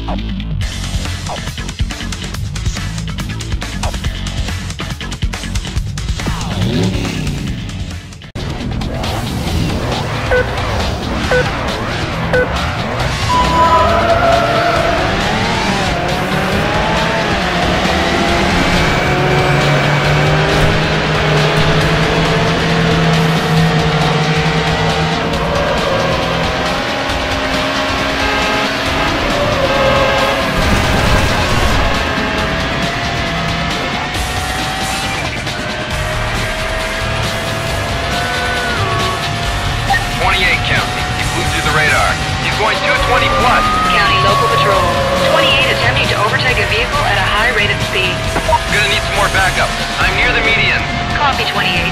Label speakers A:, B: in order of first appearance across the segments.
A: Going 220 plus.
B: County Local Patrol. 28 attempting to overtake a vehicle at a high rate of speed.
A: Gonna need some more backup. I'm near the median.
B: Copy 28.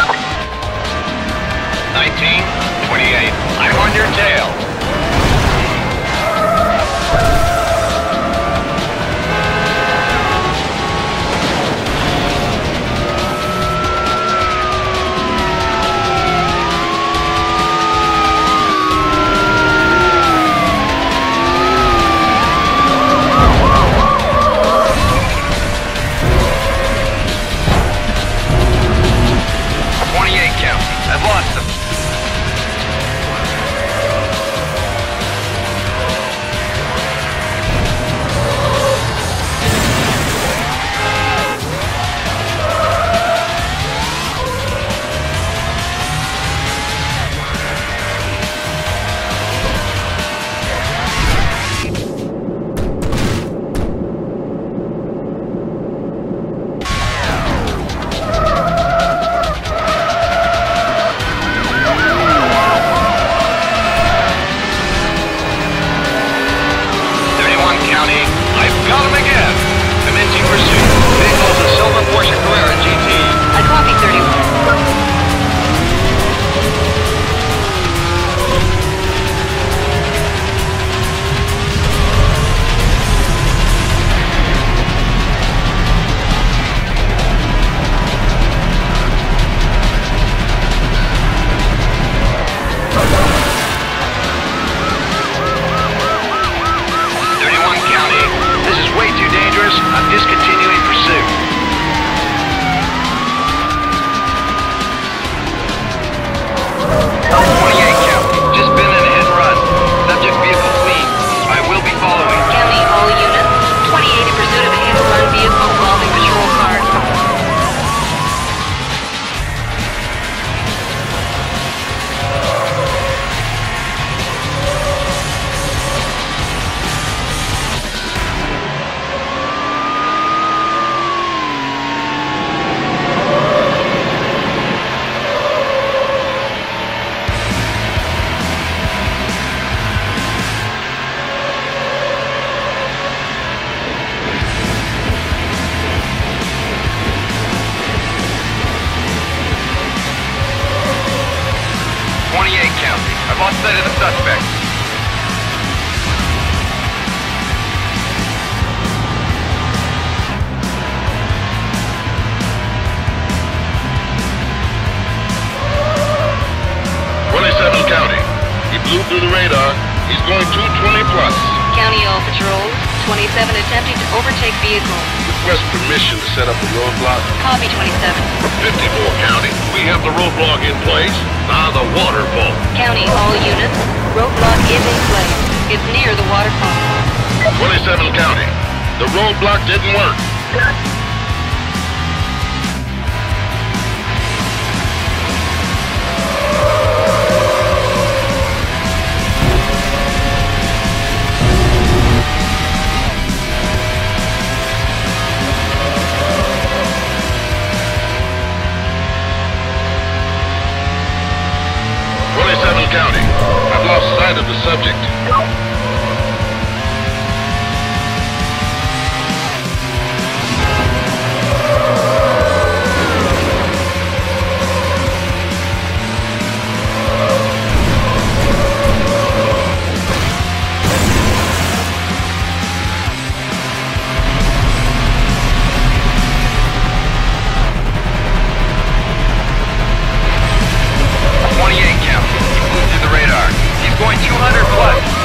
A: 19, 28. I'm on your tail. I've lost them. I'm discontinuing pursuit. 28 County. Just been in a hit and run. Subject vehicle clean. I will be following.
B: County, all units. 28 in pursuit of a hit and run vehicle involving patrol cars.
A: I've lost sight of the suspect.
C: County. He blew through the radar. He's going 220 plus.
B: County all patrols. 27 attempting to overtake vehicle.
C: Request permission to set up a roadblock.
B: Copy 27.
C: 54 County. We have the roadblock in place. Now the waterfall.
B: County all units. Roadblock is in place. It's near the waterfall.
C: 27 County. The roadblock didn't work. County. I've lost sight of the subject.
A: Going 200 plus.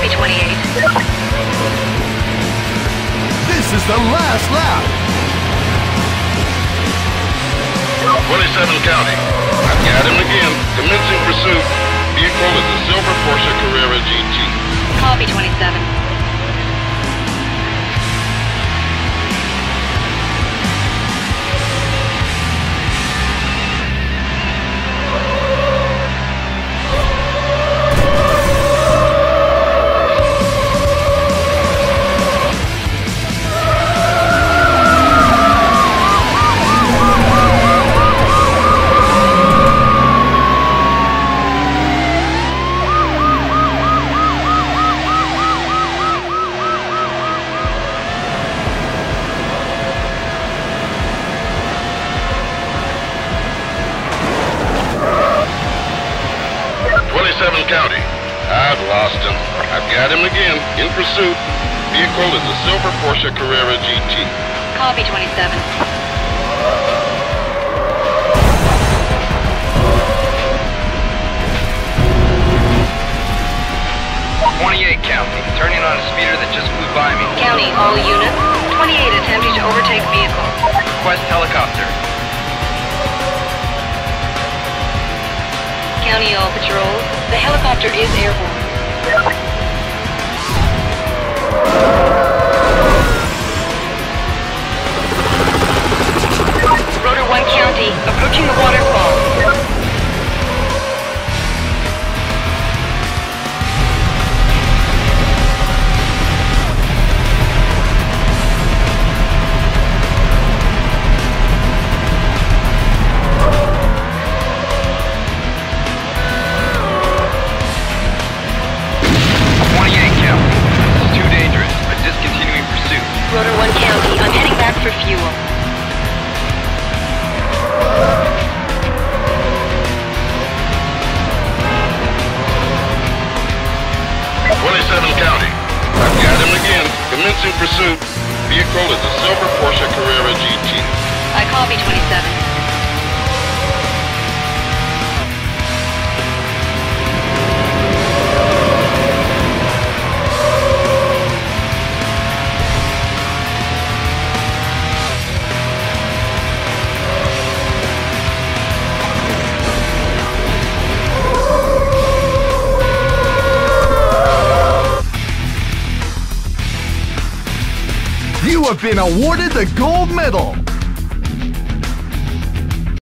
B: Copy, 28.
D: This is the last lap.
C: 27 County. I've got him again. Commencing pursuit. Vehicle is a silver Porsche Carrera GT.
B: Copy, 27.
C: County. I've lost him. I've got him again. In pursuit. Vehicle is a silver Porsche Carrera GT.
B: Copy, 27.
A: 28 County. Turning on a speeder that just flew by me.
B: County, all units. 28 attempting to overtake vehicle.
A: Request helicopter.
B: County, all patrols. The helicopter is airborne. Rotor 1 County, approaching the waterfall. Rotor 1 County, I'm heading back for fuel.
C: 27 County. I've got him again. Commencing pursuit. Vehicle is a silver Porsche Carrera GT.
B: I copy, 27.
D: You have been awarded the gold medal.